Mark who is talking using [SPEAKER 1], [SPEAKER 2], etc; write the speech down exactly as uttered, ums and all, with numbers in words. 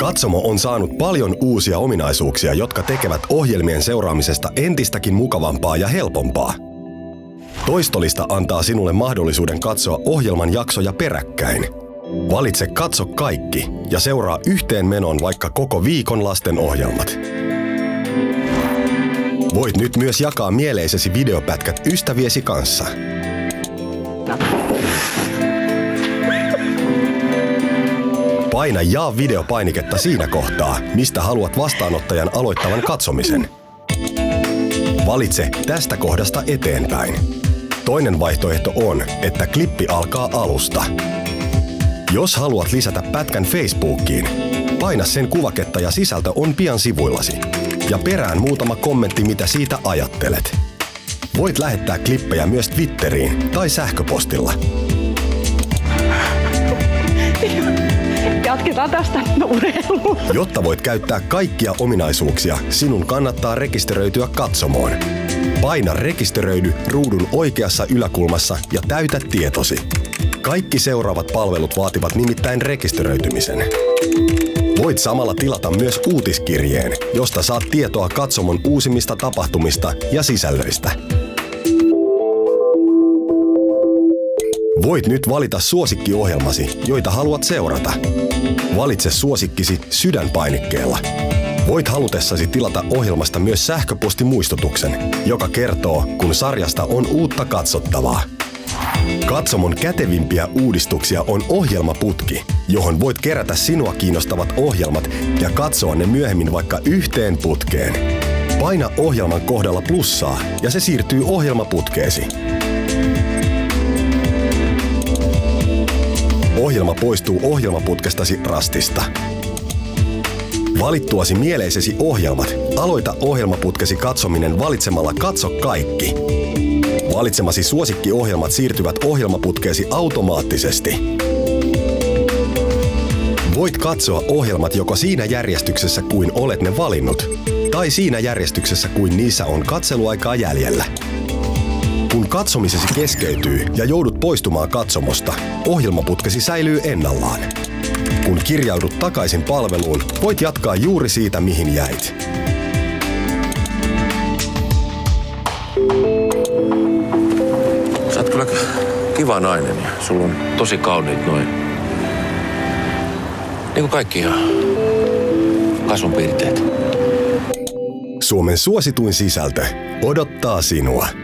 [SPEAKER 1] Katsomo on saanut paljon uusia ominaisuuksia, jotka tekevät ohjelmien seuraamisesta entistäkin mukavampaa ja helpompaa. Toistolista antaa sinulle mahdollisuuden katsoa ohjelman jaksoja peräkkäin. Valitse Katso kaikki ja seuraa yhteen menoon vaikka koko viikon lasten ohjelmat. Voit nyt myös jakaa mieleisesi videopätkät ystäviesi kanssa. Paina Jaa video-painiketta siinä kohtaa, mistä haluat vastaanottajan aloittavan katsomisen. Valitse tästä kohdasta eteenpäin. Toinen vaihtoehto on, että klippi alkaa alusta. Jos haluat lisätä pätkän Facebookiin, paina sen kuvaketta ja sisältö on pian sivuillasi. Ja perään muutama kommentti, mitä siitä ajattelet. Voit lähettää klippejä myös Twitteriin tai sähköpostilla.
[SPEAKER 2] Jatketaan tästä urheiluun.
[SPEAKER 1] Jotta voit käyttää kaikkia ominaisuuksia, sinun kannattaa rekisteröityä Katsomoon. Paina rekisteröidy ruudun oikeassa yläkulmassa ja täytä tietosi. Kaikki seuraavat palvelut vaativat nimittäin rekisteröitymisen. Voit samalla tilata myös uutiskirjeen, josta saat tietoa Katsomon uusimmista tapahtumista ja sisällöistä. Voit nyt valita suosikkiohjelmasi, joita haluat seurata. Valitse suosikkisi sydänpainikkeella. Voit halutessasi tilata ohjelmasta myös sähköpostimuistutuksen, joka kertoo, kun sarjasta on uutta katsottavaa. Katsomon kätevimpiä uudistuksia on ohjelmaputki, johon voit kerätä sinua kiinnostavat ohjelmat ja katsoa ne myöhemmin vaikka yhteen putkeen. Paina ohjelman kohdalla plussaa ja se siirtyy ohjelmaputkeesi. Ohjelma poistuu ohjelmaputkestasi rastista. Valittuasi mieleisesi ohjelmat, aloita ohjelmaputkesi katsominen valitsemalla Katso kaikki. Valitsemasi suosikkiohjelmat siirtyvät ohjelmaputkeesi automaattisesti. Voit katsoa ohjelmat joko siinä järjestyksessä kuin olet ne valinnut, tai siinä järjestyksessä kuin niissä on katseluaikaa jäljellä. Kun katsomisesi keskeytyy ja joudut poistumaan katsomosta, ohjelmaputkesi säilyy ennallaan. Kun kirjaudut takaisin palveluun, voit jatkaa juuri siitä, mihin jäit.
[SPEAKER 3] Sä oot kyllä kiva nainen ja sulla on tosi kauniit noin. Niin kuin kaikki ihan kasvonpiirteet.
[SPEAKER 1] Suomen suosituin sisältö odottaa sinua.